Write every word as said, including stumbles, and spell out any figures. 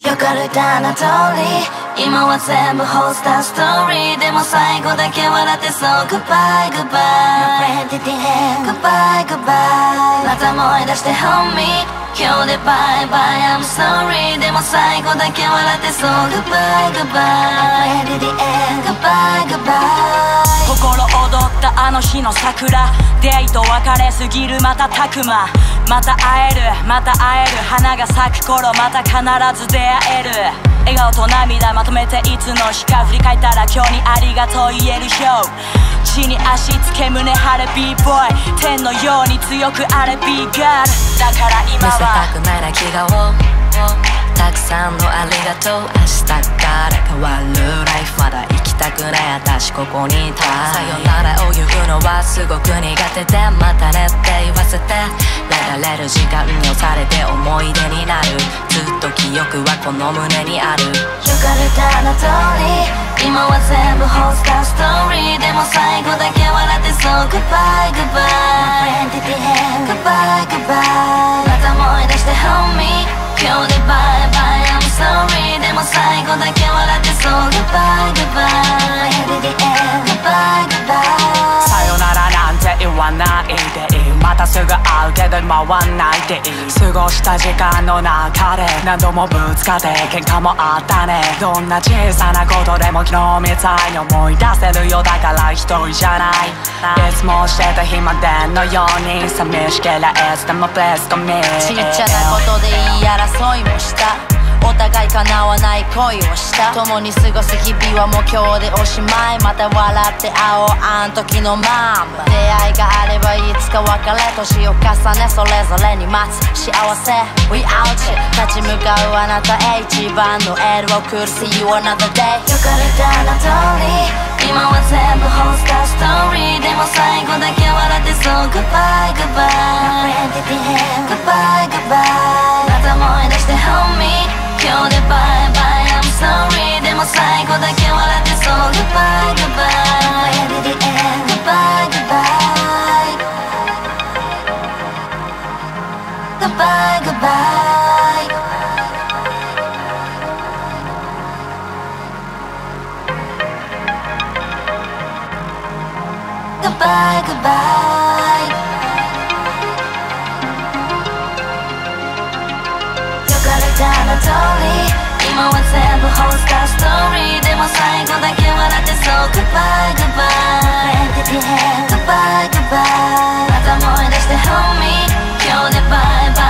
よかれたな通り今は全部ホスターストーリーでも最後だけ笑ってそう Goodbye Goodbye Goodbye Goodbye また思い出して Homie 今日で Bye Bye I'm sorry でも最後だけ笑ってそう Goodbye Goodbye Goodbye Goodbye 心躍ったあの日の桜出会いと別れすぎるまたたくままた会えるまた会える花が咲く頃また必ず出会える笑顔と涙まとめていつの日か振り返ったら今日にありがとう言える日地に足つけ胸張れ B ボーイ天のように強くあれ B ガールだから今は見せたくない泣き顔たくさんのありがとう明日から変わるライフまだ生きたくない私ここにいたさよならを言うのはすごく苦手でまたねって言わせて流れる時間に押されて思い出になるずっと記憶はこの胸にあるよかれたな通り今は全部ホスターストーリーでも最後だけ笑ってそう Goodbye Goodbye Goodbye Goodbye また思い出して Homie 今日で Bye Bye I'm sorry でも最後だけ笑ってそう Goodbye Goodbye Goodbye Goodbye さよならなんて言わないでいいまたすぐ会うけど今はないでいい過ごした時間の中で何度もぶつかって喧嘩もあったねどんな小さなことでも昨日みたいに思い出せるよだから一人じゃないいつもしてた暇でのように寂しけりゃいつでも Bless to me ちっちゃなことで言い争いもしたお互い叶わない恋をした共に過ごす日々はもう今日でおしまいまた笑って会おうあん時のママ出会いがあればいつか別れ年を重ねそれぞれに待つ幸せ We out 立ち向かうあなたへ一番のエールを送る See you another day よかれたな通り今は全部ホスターストーリーでも最後だけ笑ってそう Goodbye Goodbye Goodbye Goodbye また思い出して Homie今日で Bye Bye I'm sorry でも最後だけ笑ってそう Goodbye Goodbye Goodbye Goodbye Goodbye Goodbye Goodbye Goodbye よかれたな通り今は全部ホスターストーリーでも最後だけ笑ってそう Goodbye Goodbye Goodbye Goodbye また思い出して Homie 今日で Bye Bye